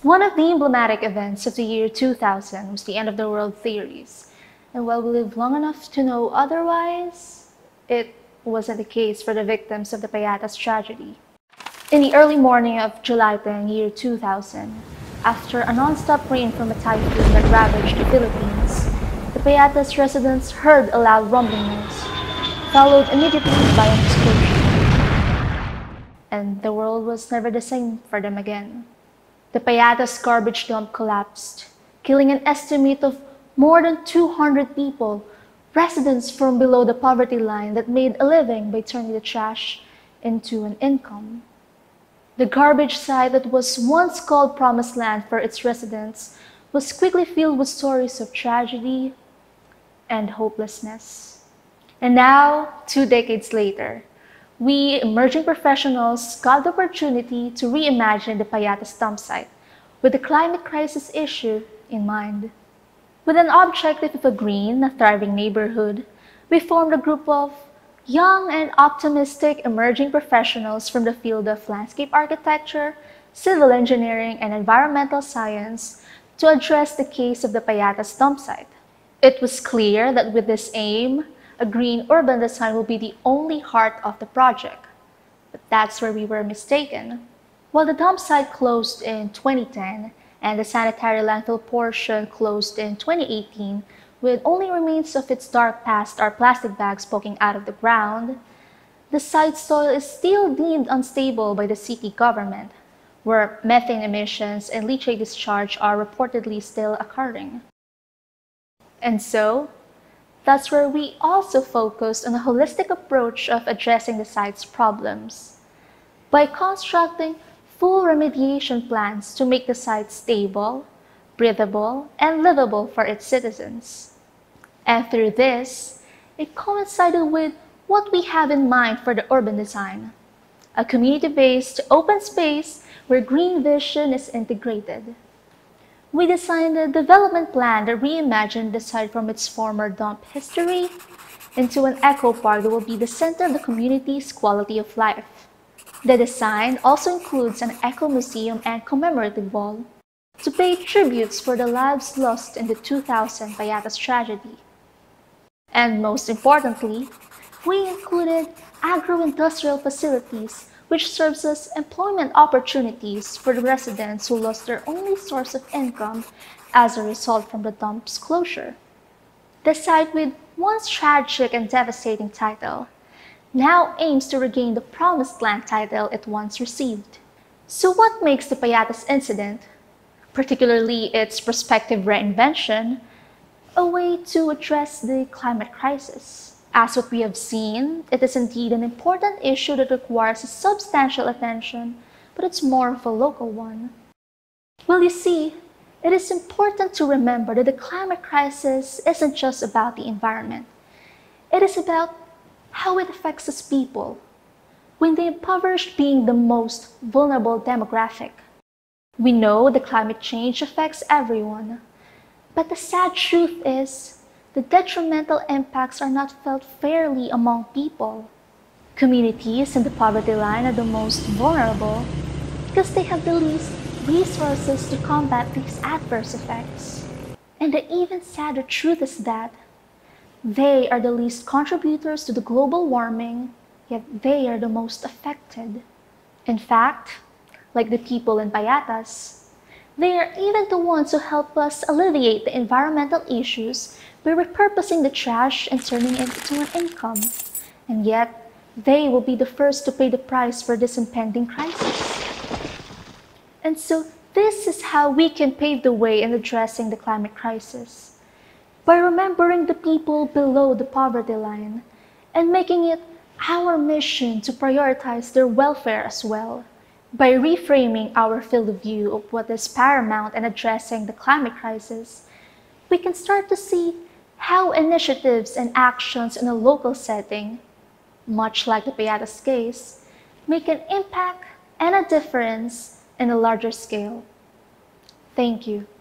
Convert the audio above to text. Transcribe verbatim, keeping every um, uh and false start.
One of the emblematic events of the year two thousand was the end of the world theories, and while we live long enough to know otherwise, it wasn't the case for the victims of the Payatas tragedy. In the early morning of July tenth, year two thousand, after a non-stop rain from a typhoon that ravaged the Philippines, the Payatas residents heard a loud rumbling noise, followed immediately by an explosion. And the world was never the same for them again. The Payatas garbage dump collapsed, killing an estimate of more than two hundred people, residents from below the poverty line that made a living by turning the trash into an income. The garbage site that was once called Promised Land for its residents was quickly filled with stories of tragedy and hopelessness. And now, two decades later, we emerging professionals got the opportunity to reimagine the Payatas dump site with the climate crisis issue in mind. With an objective of a green, thriving neighborhood, we formed a group of young and optimistic emerging professionals from the field of landscape architecture, civil engineering, and environmental science to address the case of the Payatas dump site. It was clear that with this aim, a green urban design will be the only heart of the project. But that's where we were mistaken. While the dump site closed in twenty ten and the sanitary landfill portion closed in twenty eighteen, with only remains of its dark past are plastic bags poking out of the ground, the site's soil is still deemed unstable by the city government, where methane emissions and leachate discharge are reportedly still occurring. And so, that's where we also focused on a holistic approach of addressing the site's problems, by constructing full remediation plans to make the site stable, breathable, and livable for its citizens. And through this, it coincided with what we have in mind for the urban design, a community-based open space where green vision is integrated. We designed a development plan that reimagined the site from its former dump history into an eco park that will be the center of the community's quality of life. The design also includes an eco museum and commemorative wall to pay tributes for the lives lost in the two thousand Payatas tragedy. And most importantly, we included agro-industrial facilities which serves as employment opportunities for the residents who lost their only source of income as a result from the dump's closure. The site, with once tragic and devastating title, now aims to regain the Promised Land title it once received. So what makes the Payatas incident, particularly its prospective reinvention, a way to address the climate crisis? As what we have seen, it is indeed an important issue that requires a substantial attention, but it's more of a local one. Well, you see, it is important to remember that the climate crisis isn't just about the environment. It is about how it affects us people, with the impoverished being the most vulnerable demographic. We know that climate change affects everyone, but the sad truth is the detrimental impacts are not felt fairly among people. Communities in the poverty line are the most vulnerable because they have the least resources to combat these adverse effects. And the even sadder truth is that they are the least contributors to the global warming, yet they are the most affected. In fact, like the people in Payatas, they are even the ones who help us alleviate the environmental issues by repurposing the trash and turning it into an income. And yet, they will be the first to pay the price for this impending crisis. And so, this is how we can pave the way in addressing the climate crisis, by remembering the people below the poverty line and making it our mission to prioritize their welfare as well. By reframing our field of view of what is paramount in addressing the climate crisis, we can start to see how initiatives and actions in a local setting, much like the Payatas case, make an impact and a difference in a larger scale. Thank you.